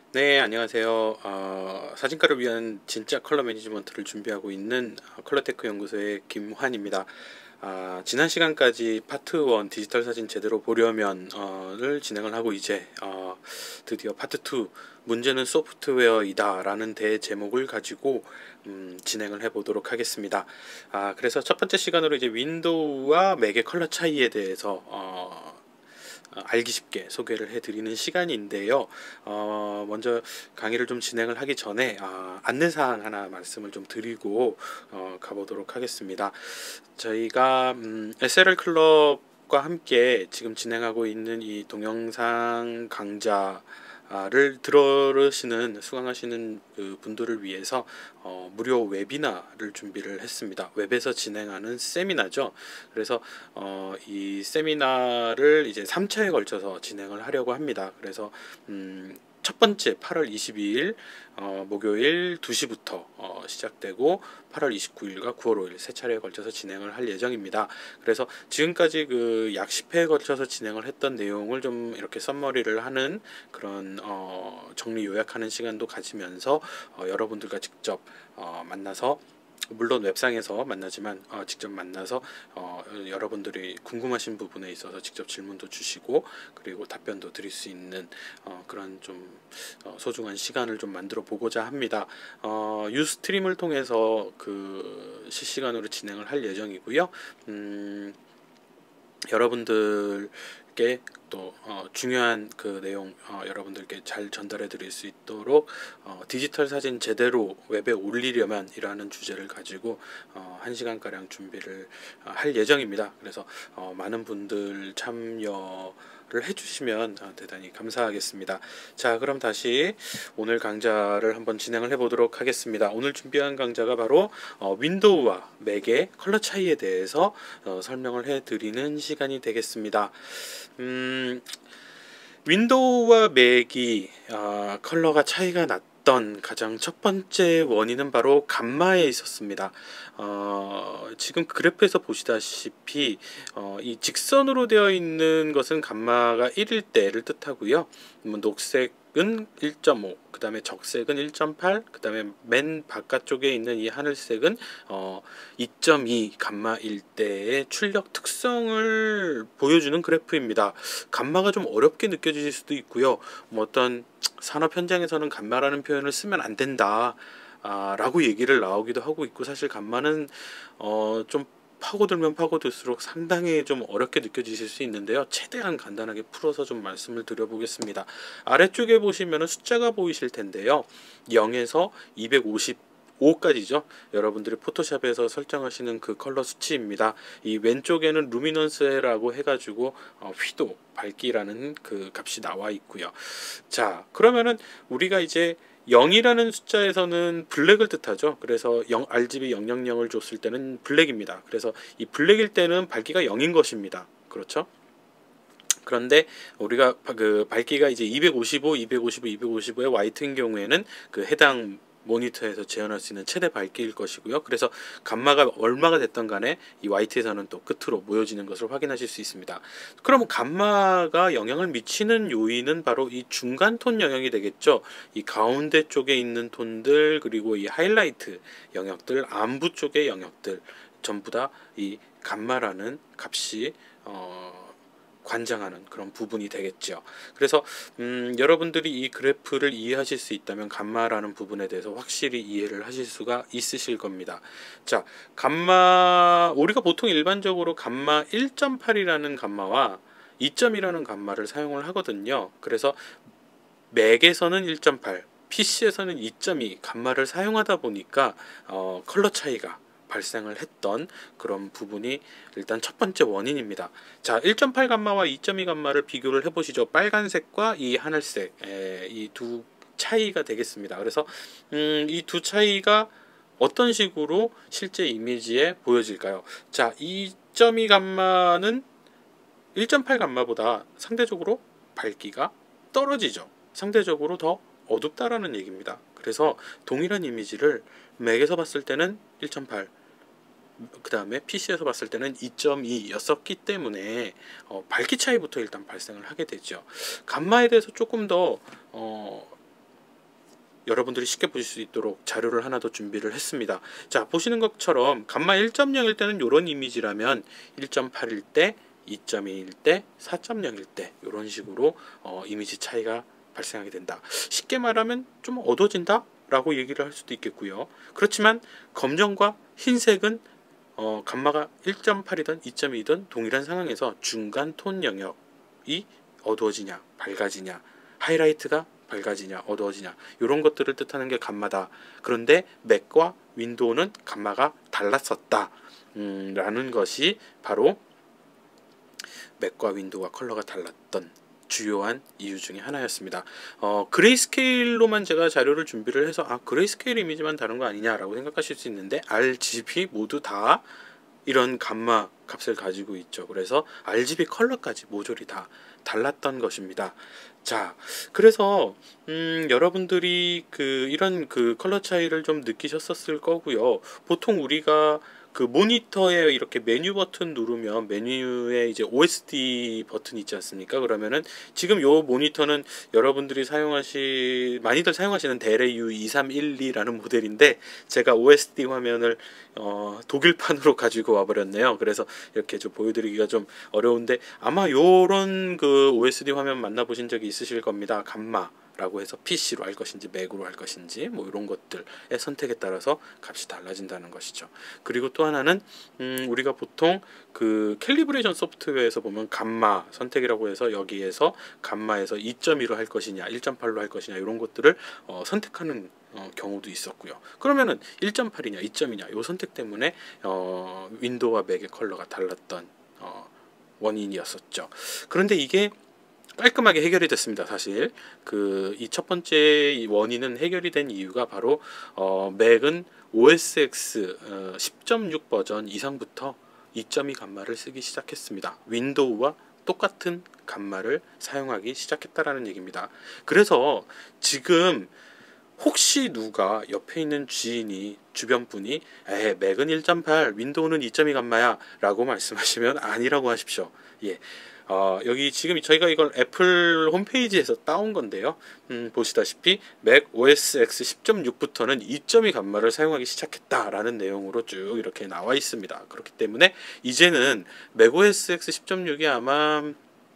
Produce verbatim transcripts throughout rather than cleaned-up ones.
네, 안녕하세요. 어, 사진가를 위한 진짜 컬러 매니지먼트를 준비하고 있는 컬러테크 연구소의 김환입니다. 아, 지난 시간까지 파트 일 디지털 사진 제대로 보려면 어를 진행을 하고 이제 어, 드디어 파트 이 문제는 소프트웨어이다 라는 대제목을 가지고 음, 진행을 해보도록 하겠습니다. 아, 그래서 첫 번째 시간으로 이제 윈도우와 맥의 컬러 차이에 대해서 어, 어, 알기 쉽게 소개를 해드리는 시간인데요. 어, 먼저 강의를 좀 진행을 하기 전에 어, 안내사항 하나 말씀을 좀 드리고 어, 가보도록 하겠습니다. 저희가 음, 에스엘엘 클럽과 함께 지금 진행하고 있는 이 동영상 강좌 를 들으시는 수강하시는 그 분들을 위해서 어, 무료 웨비나를 준비를 했습니다. 웹에서 진행하는 세미나죠. 그래서 어, 이 세미나를 이제 삼 차에 걸쳐서 진행을 하려고 합니다. 그래서 음, 첫 번째 팔월 이십이일 어, 목요일 두 시부터 어, 시작되고 팔월 이십구일과 구월 오일 세 차례에 걸쳐서 진행을 할 예정입니다. 그래서 지금까지 그 약 십 회에 걸쳐서 진행을 했던 내용을 좀 이렇게 썸머리를 하는 그런 어, 정리 요약하는 시간도 가지면서 어, 여러분들과 직접 어, 만나서 물론 웹상에서 만나지만 어, 직접 만나서 어, 여러분들이 궁금하신 부분에 있어서 직접 질문도 주시고 그리고 답변도 드릴 수 있는 어, 그런 좀 어, 소중한 시간을 좀 만들어 보고자 합니다. 어, 유스트림을 통해서 그 실시간으로 진행을 할 예정이고요. 음, 여러분들께 또 어, 중요한 그 내용 어, 여러분들께 잘 전달해 드릴 수 있도록 어, 디지털 사진 제대로 웹에 올리려면 이라는 주제를 가지고 어, 한 시간가량 준비를 어, 할 예정입니다. 그래서 어, 많은 분들 참여 를 해주시면 대단히 감사하겠습니다. 자, 그럼 다시 오늘 강좌를 한번 진행을 해보도록 하겠습니다. 오늘 준비한 강좌가 바로 어, 윈도우와 맥의 컬러 차이에 대해서 어, 설명을 해드리는 시간이 되겠습니다. 음, 윈도우와 맥이 어, 컬러가 차이가 났던 가장 첫 번째 원인은 바로 감마에 있었습니다. 어, 지금 그래프에서 보시다시피 어, 이 직선으로 되어 있는 것은 감마가 일일 때를 뜻하고요. 뭐 녹색은 일 점 오, 그 다음에 적색은 일 점 팔, 그 다음에 맨 바깥쪽에 있는 이 하늘색은 어, 이 점 이 감마일 때의 출력 특성을 보여주는 그래프입니다. 감마가 좀 어렵게 느껴지실 수도 있고요. 뭐 어떤 산업 현장에서는 감마라는 표현을 쓰면 안 된다. 아, 라고 얘기를 나오기도 하고 있고 사실 감마는 어, 좀 파고들면 파고들수록 상당히 좀 어렵게 느껴지실 수 있는데요. 최대한 간단하게 풀어서 좀 말씀을 드려보겠습니다. 아래쪽에 보시면 숫자가 보이실 텐데요. 영에서 이백오십오까지죠. 여러분들이 포토샵에서 설정하시는 그 컬러 수치입니다. 이 왼쪽에는 루미넌스라고 해가지고 어, 휘도, 밝기라는 그 값이 나와 있고요. 자, 그러면은 우리가 이제 영이라는 숫자에서는 블랙을 뜻하죠. 그래서 영, 알지비 영영영을 줬을 때는 블랙입니다. 그래서 이 블랙일 때는 밝기가 영인 것입니다. 그렇죠? 그런데 우리가 그 밝기가 이제 이백오십오, 이백오십오, 이백오십오의 화이트인 경우에는 그 해당 모니터에서 재현할 수 있는 최대 밝기일 것이고요. 그래서 감마가 얼마가 됐던 간에 이 화이트에서는 또 끝으로 모여지는 것을 확인하실 수 있습니다. 그러면 감마가 영향을 미치는 요인은 바로 이 중간 톤 영역이 되겠죠. 이 가운데 쪽에 있는 톤들 그리고 이 하이라이트 영역들, 안부 쪽의 영역들 전부 다 이 감마라는 값이 어 관장하는 그런 부분이 되겠죠. 그래서 음, 여러분들이 이 그래프를 이해하실 수 있다면 감마라는 부분에 대해서 확실히 이해를 하실 수가 있으실 겁니다. 자, 감마 우리가 보통 일반적으로 감마 일 점 팔이라는 감마와 이 점이라는 감마를 사용을 하거든요. 그래서 맥에서는 일 점 팔, 피씨에서는 이 점 이 감마를 사용하다 보니까 어, 컬러 차이가 발생을 했던 그런 부분이 일단 첫 번째 원인입니다. 자, 일 점 팔 감마와 이 점 이 감마를 비교를 해보시죠. 빨간색과 이 하늘색 이 두 차이가 되겠습니다. 그래서 음, 이 두 차이가 어떤 식으로 실제 이미지에 보여질까요? 자, 이 점 이 감마는 일 점 팔 감마보다 상대적으로 밝기가 떨어지죠. 상대적으로 더 어둡다라는 얘기입니다. 그래서 동일한 이미지를 맥에서 봤을 때는 일 점 팔, 그 다음에 피씨에서 봤을 때는 이 점 이였었기 때문에 어, 밝기 차이부터 일단 발생을 하게 되죠. 감마에 대해서 조금 더 어, 여러분들이 쉽게 보실 수 있도록 자료를 하나 더 준비를 했습니다. 자, 보시는 것처럼 감마 일 점 영일 때는 이런 이미지라면 일 점 팔일 때, 이 점 이일 때, 사 점 영일 때 이런 식으로 어, 이미지 차이가 발생하게 된다. 쉽게 말하면 좀 어두워진다 라고 얘기를 할 수도 있겠고요. 그렇지만 검정과 흰색은 어, 감마가 일 점 팔이든 이 점 이든 동일한 상황에서 중간 톤 영역이 어두워지냐 밝아지냐, 하이라이트가 밝아지냐 어두워지냐 이런 것들을 뜻하는 게 감마다. 그런데 맥과 윈도우는 감마가 달랐었다 음, 라는 것이 바로 맥과 윈도우와 컬러가 달랐던 주요한 이유 중에 하나였습니다. 어, 그레이스케일로만 제가 자료를 준비를 해서 아 그레이스케일 이미지만 다른 거 아니냐라고 생각하실 수 있는데 알지비 모두 다 이런 감마 값을 가지고 있죠. 그래서 알지비 컬러까지 모조리 다 달랐던 것입니다. 자, 그래서 음, 여러분들이 그 이런 그 컬러 차이를 좀 느끼셨었을 거고요. 보통 우리가 그 모니터에 이렇게 메뉴 버튼 누르면 메뉴에 이제 오에스디 버튼이 있지 않습니까? 그러면은 지금 요 모니터는 여러분들이 사용하시 많이들 사용하시는 델의 유 이삼일이라는 모델인데 제가 오에스디 화면을 어, 독일판으로 가지고 와버렸네요. 그래서 이렇게 좀 보여드리기가 좀 어려운데 아마 요런 그 오에스디 화면 만나보신 적이 있으실 겁니다. 감마 라고 해서 피씨로 할 것인지 맥으로 할 것인지 뭐 이런 것들의 선택에 따라서 값이 달라진다는 것이죠. 그리고 또 하나는 음 우리가 보통 그 캘리브레이션 소프트웨어에서 보면 감마 선택이라고 해서 여기에서 감마에서 이 점 이로 할 것이냐 일 점 팔로 할 것이냐 이런 것들을 어, 선택하는 어, 경우도 있었고요. 그러면은 일 점 팔이냐 이 점이냐 이 선택 때문에 어, 윈도우와 맥의 컬러가 달랐던 어, 원인이었었죠. 그런데 이게 깔끔하게 해결이 됐습니다. 사실 그 이 첫 번째 원인은 해결이 된 이유가 바로 어, 맥은 오에스엑스 어, 십 점 육 버전 이상부터 이 점 이 감마를 쓰기 시작했습니다. 윈도우와 똑같은 감마를 사용하기 시작했다라는 얘기입니다. 그래서 지금 혹시 누가 옆에 있는 지인이 주변 분이 에 맥은 일 점 팔 윈도우는 이 점 이 감마야 라고 말씀하시면 아니라고 하십시오. 예. 어, 여기 지금 저희가 이걸 애플 홈페이지에서 따온 건데요. 음, 보시다시피 맥 오에스엑스 십 점 육부터는 이 점 이 감마를 사용하기 시작했다라는 내용으로 쭉 이렇게 나와 있습니다. 그렇기 때문에 이제는 맥 오에스엑스 십 점 육이 아마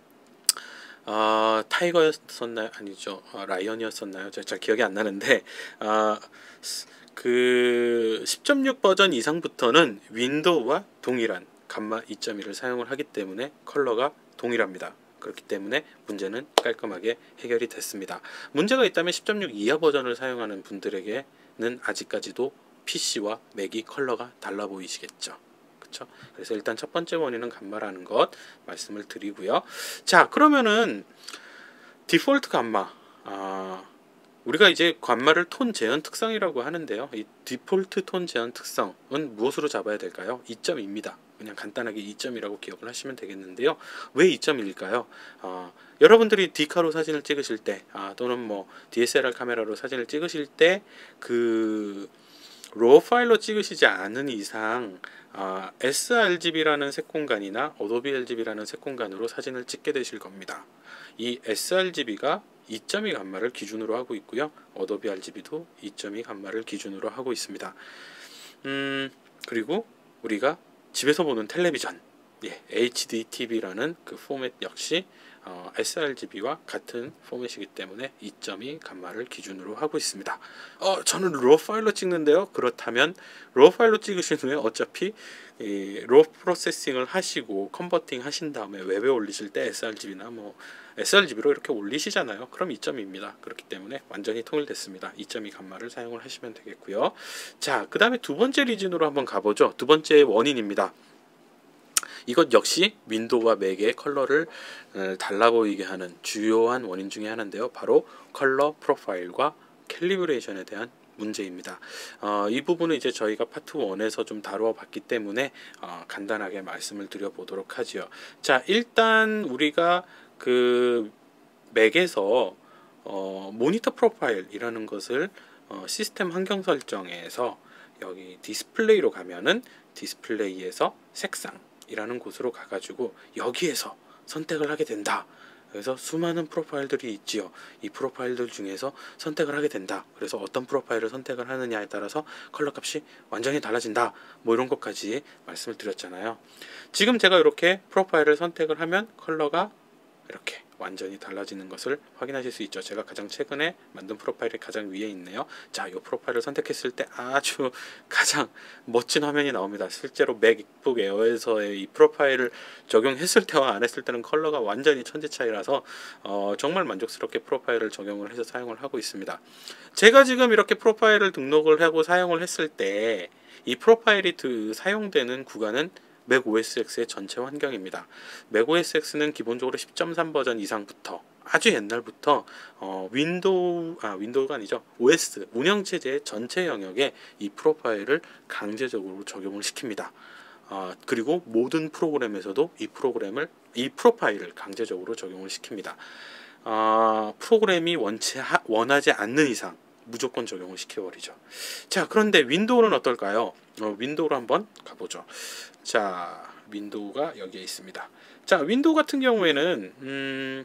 어, 타이거였었나요? 아니죠. 어, 라이언이었었나요? 잘 기억이 안 나는데 어, 그 십 점 육 버전 이상부터는 윈도우와 동일한 감마 이 점 이를 사용을 하기 때문에 컬러가 동일합니다. 그렇기 때문에 문제는 깔끔하게 해결이 됐습니다. 문제가 있다면 십 점 육 이하 버전을 사용하는 분들에게는 아직까지도 피씨와 맥이 컬러가 달라 보이시겠죠. 그렇죠? 그래서 일단 첫 번째 원인은 감마라는 것 말씀을 드리고요. 자, 그러면은 디폴트 감마 아, 우리가 이제 감마를 톤 재현 특성이라고 하는데요. 이 디폴트 톤 재현 특성은 무엇으로 잡아야 될까요? 이 점입니다. 그냥 간단하게 이 점이라고 기억을 하시면 되겠는데요. 왜 이 점일까요? 어, 여러분들이 디카로 사진을 찍으실 때 아, 또는 뭐 디에스엘알 카메라로 사진을 찍으실 때 그 로우 파일로 찍으시지 않은 이상 아, 에스알지비라는 색공간이나 어도비 엘지비라는 색공간으로 사진을 찍게 되실 겁니다. 이 에스알지비가 이 점 이 감마를 기준으로 하고 있고요. 어도비 알지비도 이 점 이 감마를 기준으로 하고 있습니다. 음, 그리고 우리가 집에서 보는 텔레비전 예, 에이치디티비라는 그 포맷 역시 어, 에스알지비와 같은 포맷이기 때문에 이 점 이 감마를 기준으로 하고 있습니다. 어, 저는 로 파일로 찍는데요. 그렇다면 로 파일로 찍으신 후에 어차피 이 로 프로세싱을 하시고 컨버팅 하신 다음에 웹에 올리실 때 에스알지비나 뭐 에스알지비로 이렇게 올리시잖아요. 그럼 이 점입니다. 그렇기 때문에 완전히 통일됐습니다. 이 점 이 감마를 사용을 하시면 되겠고요. 자, 그 다음에 두 번째 리즌으로 한번 가보죠. 두 번째 원인입니다. 이것 역시 윈도우와 맥의 컬러를 달라 보이게 하는 주요한 원인 중에 하나인데요. 바로 컬러 프로파일과 캘리브레이션에 대한 문제입니다. 어, 이 부분은 이제 저희가 파트 원에서 좀 다루어 봤기 때문에 어, 간단하게 말씀을 드려 보도록 하지요. 자, 일단 우리가 그 맥에서 어, 모니터 프로파일이라는 것을 어, 시스템 환경 설정에서 여기 디스플레이로 가면은 디스플레이에서 색상 이라는 곳으로 가가지고 여기에서 선택을 하게 된다 그래서 수많은 프로파일들이 있지요. 이 프로파일들 중에서 선택을 하게 된다. 그래서 어떤 프로파일을 선택을 하느냐에 따라서 컬러 값이 완전히 달라진다. 뭐 이런 것까지 말씀을 드렸잖아요. 지금 제가 이렇게 프로파일을 선택을 하면 컬러가 이렇게 완전히 달라지는 것을 확인하실 수 있죠. 제가 가장 최근에 만든 프로파일이 가장 위에 있네요. 자, 이 프로파일을 선택했을 때 아주 가장 멋진 화면이 나옵니다. 실제로 맥북 에어에서의 이 프로파일을 적용했을 때와 안 했을 때는 컬러가 완전히 천지 차이라서 어, 정말 만족스럽게 프로파일을 적용을 해서 사용을 하고 있습니다. 제가 지금 이렇게 프로파일을 등록을 하고 사용을 했을 때 이 프로파일이 그 사용되는 구간은 맥오에스엑스의 전체 환경입니다. 맥오에스엑스는 기본적으로 십 점 삼 버전 이상부터 아주 옛날부터 어, 윈도우 아 윈도우가 아니죠 오에스 운영체제의 전체 영역에 이 프로파일을 강제적으로 적용을 시킵니다. 어, 그리고 모든 프로그램에서도 이 프로그램을 이 프로파일을 강제적으로 적용을 시킵니다. 어, 프로그램이 원치 하, 원하지 않는 이상 무조건 적용을 시켜버리죠. 자, 그런데 윈도우는 어떨까요? 어, 윈도우로 한번 가보죠. 자, 윈도우가 여기에 있습니다. 자, 윈도우 같은 경우에는 음,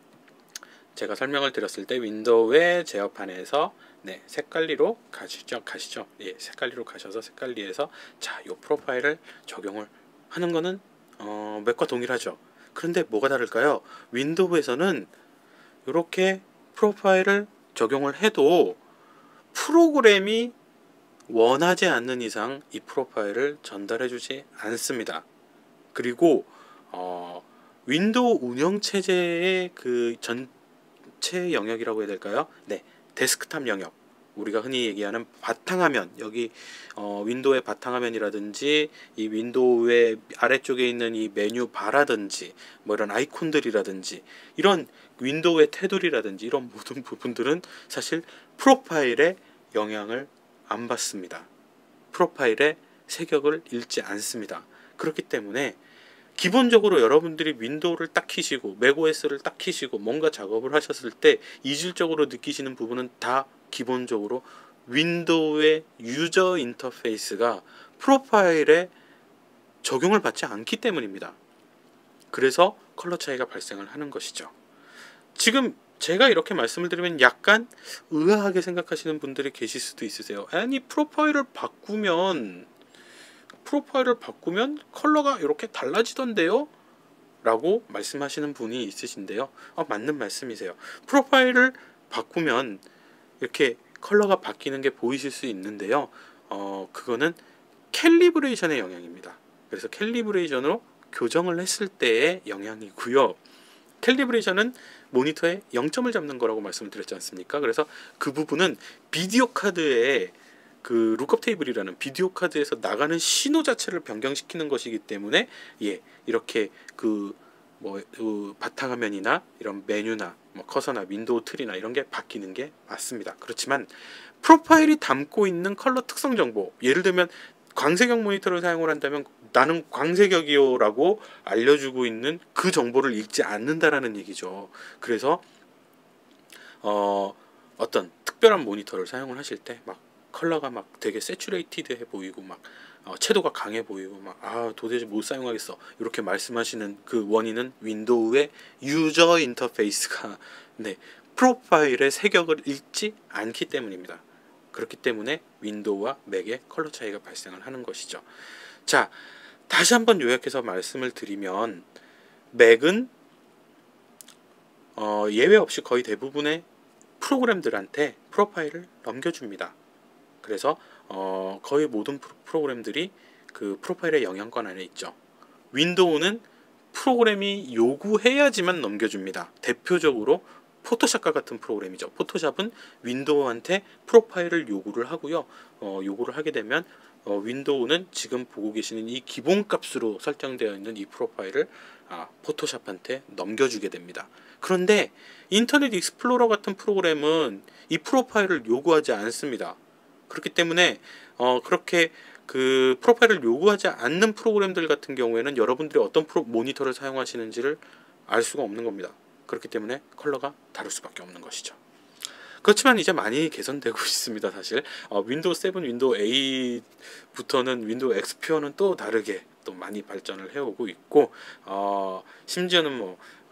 제가 설명을 드렸을 때 윈도우의 제어판에서 네, 색깔리로 가시죠. 가시죠. 예, 색깔리로 가셔서 색깔리에서 자, 요 프로파일을 적용을 하는 거는 어, 맥과 동일하죠. 그런데 뭐가 다를까요? 윈도우에서는 이렇게 프로파일을 적용을 해도 프로그램이 원하지 않는 이상 이 프로파일을 전달해 주지 않습니다. 그리고 어, 윈도우 운영체제의 그 전체 영역이라고 해야 될까요? 네, 데스크탑 영역, 우리가 흔히 얘기하는 바탕화면, 여기 어, 윈도우의 바탕화면이라든지 이 윈도우의 아래쪽에 있는 이 메뉴 바라든지 뭐 이런 아이콘들이라든지 이런 윈도우의 테두리라든지 이런 모든 부분들은 사실 프로파일에 영향을 안 받습니다. 프로파일의 색역을 읽지 않습니다. 그렇기 때문에 기본적으로 여러분들이 윈도우를 딱 키시고 맥오에스를 딱 키시고 뭔가 작업을 하셨을 때 이질적으로 느끼시는 부분은 다 기본적으로 윈도우의 유저 인터페이스가 프로파일에 적용을 받지 않기 때문입니다. 그래서 컬러 차이가 발생을 하는 것이죠. 지금 제가 이렇게 말씀을 드리면 약간 의아하게 생각하시는 분들이 계실 수도 있으세요. 아니, 프로파일을 바꾸면 프로파일을 바꾸면 컬러가 이렇게 달라지던데요? 라고 말씀하시는 분이 있으신데요. 아, 맞는 말씀이세요. 프로파일을 바꾸면 이렇게 컬러가 바뀌는 게 보이실 수 있는데요. 어, 그거는 캘리브레이션의 영향입니다. 그래서 캘리브레이션으로 교정을 했을 때의 영향이고요. 캘리브레이션은 모니터에 영 점을 잡는 거라고 말씀을 드렸지 않습니까? 그래서 그 부분은 비디오 카드에 그 룩업 테이블이라는 비디오 카드에서 나가는 신호 자체를 변경시키는 것이기 때문에 예, 이렇게 그 뭐 그 바탕화면이나 이런 메뉴나 뭐 커서나 윈도우 틀이나 이런 게 바뀌는 게 맞습니다. 그렇지만 프로파일이 담고 있는 컬러 특성 정보, 예를 들면 광색역 모니터를 사용을 한다면 나는 광색역이요라고 알려주고 있는 그 정보를 읽지 않는다라는 얘기죠. 그래서 어, 어떤 특별한 모니터를 사용을 하실 때 막 컬러가 막 되게 세츄레이티드해 보이고 막 어, 채도가 강해 보이고 막 아 도대체 못 사용하겠어 이렇게 말씀하시는 그 원인은 윈도우의 유저 인터페이스가 네, 프로파일의 색역을 읽지 않기 때문입니다. 그렇기 때문에 윈도우와 맥의 컬러 차이가 발생을 하는 것이죠. 자, 다시 한번 요약해서 말씀을 드리면 맥은 어, 예외 없이 거의 대부분의 프로그램들한테 프로파일을 넘겨줍니다. 그래서 어, 거의 모든 프로그램들이 그 프로파일의 영향권 안에 있죠. 윈도우는 프로그램이 요구해야지만 넘겨줍니다. 대표적으로 포토샵과 같은 프로그램이죠. 포토샵은 윈도우한테 프로파일을 요구를 하고요. 어, 요구를 하게 되면 어, 윈도우는 지금 보고 계시는 이 기본값으로 설정되어 있는 이 프로파일을 아, 포토샵한테 넘겨주게 됩니다. 그런데 인터넷 익스플로러 같은 프로그램은 이 프로파일을 요구하지 않습니다. 그렇기 때문에 어, 그렇게 그 프로파일을 요구하지 않는 프로그램들 같은 경우에는 여러분들이 어떤 프로, 모니터를 사용하시는지를 알 수가 없는 겁니다. 그렇기 때문에 컬러가 다를 수밖에 없는 것이죠. 그렇지만 이제 많이 개선되고 있습니다. 사실 어, 윈도우 세븐, 윈도우 에잇부터는 윈도우 엑스피어는 또 다르게 또 많이 발전을 해오고 있고 어, 심지어는 뭐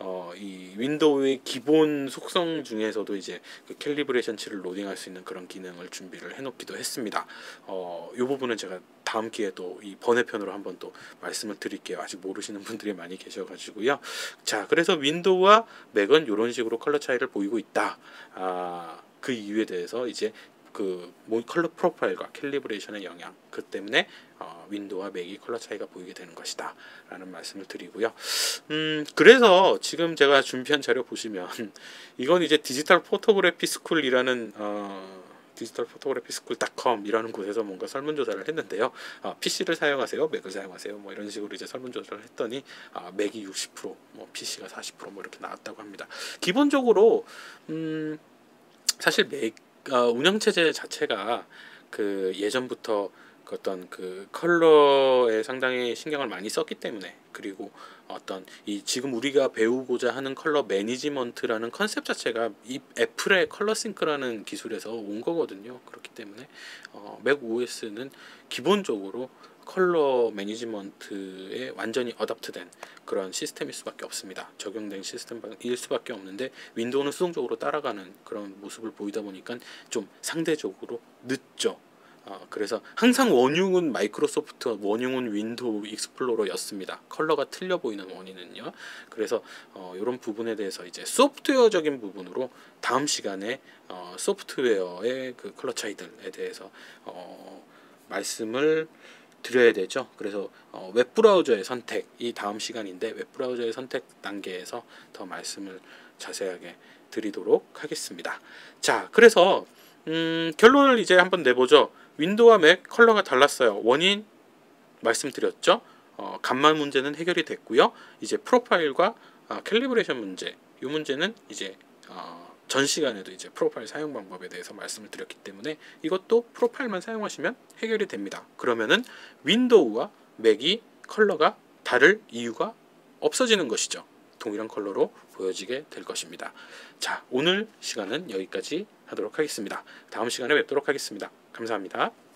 어, 이 윈도우의 기본 속성 중에서도 이제 그 캘리브레이션 치를 로딩할 수 있는 그런 기능을 준비를 해놓기도 했습니다. 어, 이 부분은 제가 다음 기회에 또 이 번외편으로 한번 또 말씀을 드릴게요. 아직 모르시는 분들이 많이 계셔가지고요. 자, 그래서 윈도우와 맥은 이런 식으로 컬러 차이를 보이고 있다. 아, 그 이유에 대해서 이제 그 컬러 프로파일과 캘리브레이션의 영향, 그 때문에 어, 윈도우와 맥이 컬러 차이가 보이게 되는 것이다 라는 말씀을 드리고요. 음, 그래서 지금 제가 준비한 자료 보시면 이건 이제 디지털 포토그래피 스쿨이라는 어, 디지털 포토그래피 스쿨 닷컴 이라는 곳에서 뭔가 설문조사를 했는데요. 아, 피씨를 사용하세요, 맥을 사용하세요, 뭐 이런 식으로 이제 설문조사를 했더니 아, 맥이 육십 퍼센트, 뭐 피씨가 사십 퍼센트 뭐 이렇게 나왔다고 합니다. 기본적으로 음, 사실 맥 어, 운영체제 자체가 그 예전부터 그 어떤 그 컬러에 상당히 신경을 많이 썼기 때문에, 그리고 어떤 이 지금 우리가 배우고자 하는 컬러 매니지먼트라는 컨셉 자체가 이 애플의 컬러 싱크라는 기술에서 온 거거든요. 그렇기 때문에 어, 맥 오에스는 기본적으로 컬러 매니지먼트에 완전히 어답트된 그런 시스템일 수밖에 없습니다. 적용된 시스템일 수밖에 없는데 윈도우는 수동적으로 따라가는 그런 모습을 보이다 보니까 좀 상대적으로 늦죠. 어, 그래서 항상 원흉은 마이크로소프트, 원흉은 윈도우 익스플로러였습니다. 컬러가 틀려 보이는 원인은요. 그래서 어, 이런 부분에 대해서 이제 소프트웨어적인 부분으로 다음 시간에 어, 소프트웨어의 그 컬러 차이들에 대해서 어, 말씀을 드려야 되죠. 그래서 어, 웹브라우저의 선택이 다음 시간인데 웹브라우저의 선택 단계에서 더 말씀을 자세하게 드리도록 하겠습니다. 자, 그래서 음, 결론을 이제 한번 내보죠. 윈도우와 맥 컬러가 달랐어요. 원인 말씀드렸죠. 어, 감만 문제는 해결이 됐고요. 이제 프로파일과 어, 캘리브레이션 문제, 이 문제는 이제 어, 전 시간에도 이제 프로파일 사용 방법에 대해서 말씀을 드렸기 때문에 이것도 프로파일만 사용하시면 해결이 됩니다. 그러면은 윈도우와 맥이 컬러가 다를 이유가 없어지는 것이죠. 동일한 컬러로 보여지게 될 것입니다. 자, 오늘 시간은 여기까지 하도록 하겠습니다. 다음 시간에 뵙도록 하겠습니다. 감사합니다.